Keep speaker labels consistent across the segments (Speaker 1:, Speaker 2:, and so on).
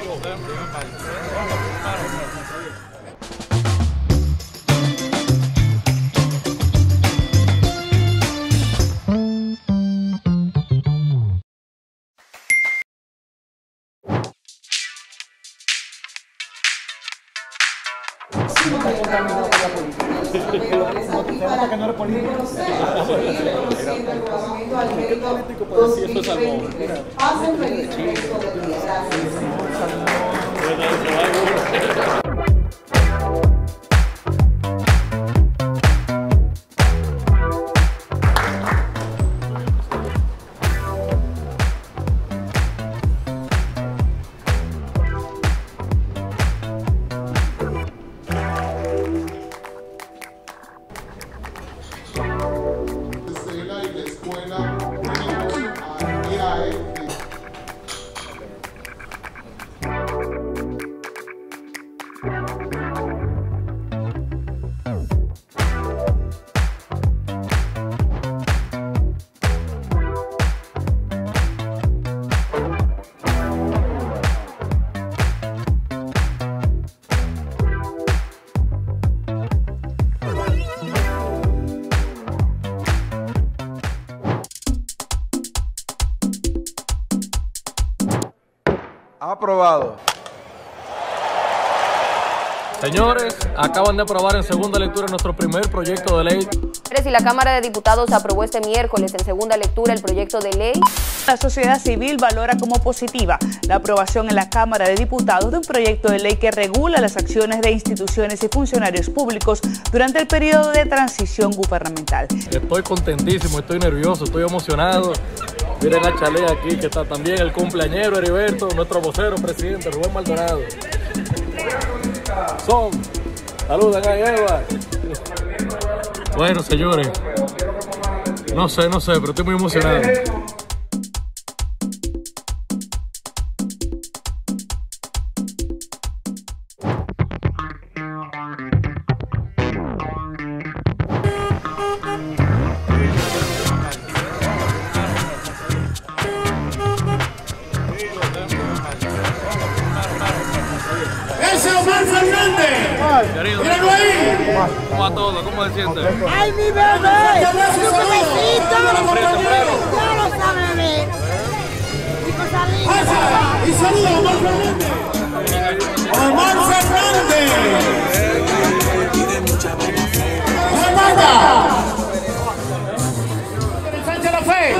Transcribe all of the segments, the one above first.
Speaker 1: Que no eres político. ¿Qué político puede decir eso es algo?
Speaker 2: Aprobado.
Speaker 3: Señores, acaban de aprobar en segunda lectura nuestro primer proyecto de ley.
Speaker 4: Y la Cámara de Diputados aprobó este miércoles en segunda lectura el proyecto de ley.
Speaker 5: La sociedad civil valora como positiva la aprobación en la Cámara de Diputados de un proyecto de ley que regula las acciones de instituciones y funcionarios públicos durante el periodo de transición gubernamental.
Speaker 3: Estoy contentísimo, estoy nervioso, estoy emocionado. Miren a Chale aquí, que está también el cumpleañero Heriberto, nuestro vocero, presidente Rubén Maldonado. Son, saludan a Eva. Bueno, señores, no sé, pero estoy muy emocionado.
Speaker 6: ¡Ese Omar Fernández! ¡Míralo ahí!
Speaker 3: ¿Cómo va todo? ¿Cómo se siente?
Speaker 7: ¡Ay, mi bebé! ¡Su bebecito! ¡Ya lo sabe, bebé!
Speaker 6: ¡Y saluda a Omar Fernández! ¡Omar Fernández! ¡Amanda! ¡Sánchez la fe!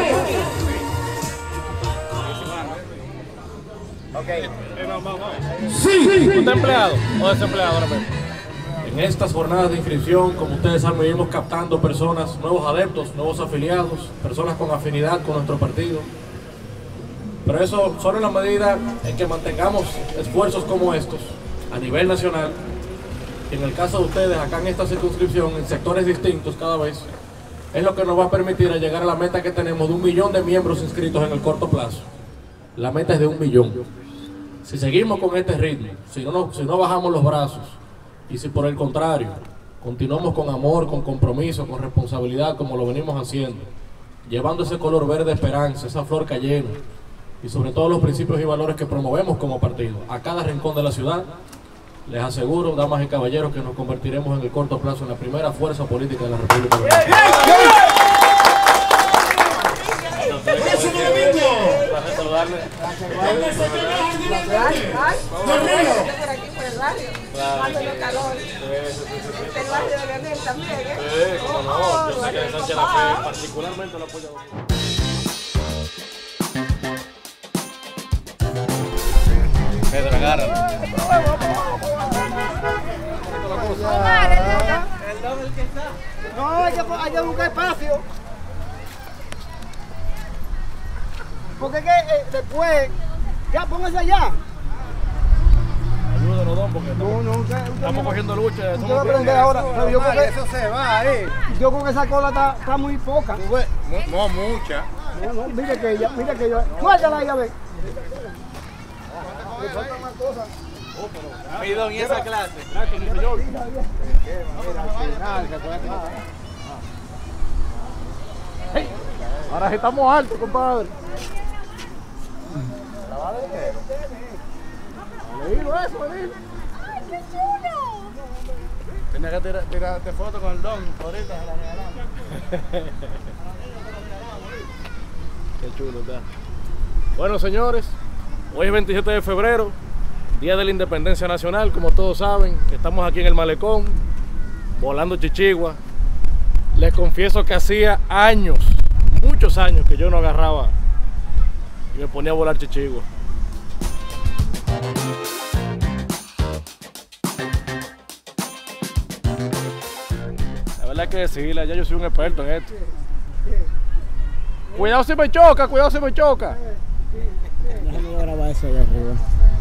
Speaker 3: Sí. ¿Usted es empleado o desempleado ahora mismo? En estas jornadas de inscripción, como ustedes saben, venimos captando personas, nuevos adeptos, nuevos afiliados, personas con afinidad con nuestro partido. Pero eso solo en la medida en que mantengamos esfuerzos como estos a nivel nacional, y en el caso de ustedes acá en esta circunscripción, en sectores distintos cada vez, es lo que nos va a permitir llegar a la meta que tenemos de 1 millón de miembros inscritos en el corto plazo. La meta es de 1 millón. Si seguimos con este ritmo, si no bajamos los brazos, y si por el contrario, continuamos con amor, con compromiso, con responsabilidad, como lo venimos haciendo, llevando ese color verde de esperanza, esa flor cayena, y sobre todo los principios y valores que promovemos como partido, a cada rincón de la ciudad, les aseguro, damas y caballeros, que nos convertiremos en el corto plazo en la primera fuerza política de la República Dominicana. Yo sé que Sánchez la Fe particularmente lo apoya. Pedro, agárralo.
Speaker 7: El doble que está. No, hay que buscar espacio. Porque es que después, ya póngase allá.
Speaker 3: Ayúdanos, don, porque estamos cogiendo lucha. Usted va a aprender ahora.
Speaker 2: Pero yo creo que eso se va ahí.
Speaker 7: Yo creo que esa cola está muy poca.
Speaker 2: No mucha.
Speaker 7: No, mira que ella. Suéltala ahí a ver. Le falta una cosa.
Speaker 2: Mi don, ¿y esa clase?
Speaker 3: Gracias, mi señor. Ahora sí estamos altos, compadre. Leílo eso, leílo.
Speaker 7: ¡Ay, qué chulo!
Speaker 2: Tenía que tirarte foto con el don, ahorita se la regalamos.
Speaker 3: Qué chulo está. Bueno, señores, hoy es 27 de febrero, Día de la Independencia Nacional, como todos saben. Estamos aquí en el malecón, volando chichigua. Les confieso que hacía años, muchos años, que yo no agarraba y me ponía a volar chichigua. La verdad hay que decirle, ya yo soy un experto en esto. Cuidado si me choca, cuidado si me choca.
Speaker 1: Déjame grabar eso allá arriba.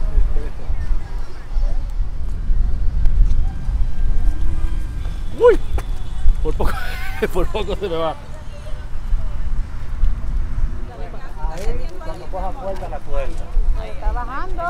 Speaker 3: Uy, por poco se me va.
Speaker 2: Cuando coja fuerza la cuerda.
Speaker 7: Está bajando.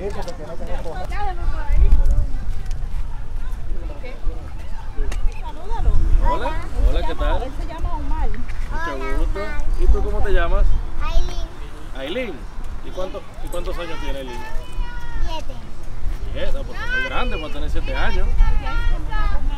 Speaker 3: Hola, hola, ¿qué tal?
Speaker 7: Él se llama Omar.
Speaker 3: Mucho gusto. ¿Y tú cómo te llamas?
Speaker 7: Aileen.
Speaker 3: Aileen. ¿Y cuántos años tiene Aileen?
Speaker 7: 7.
Speaker 3: 7, pues muy grande para tener 7 años.
Speaker 7: Ya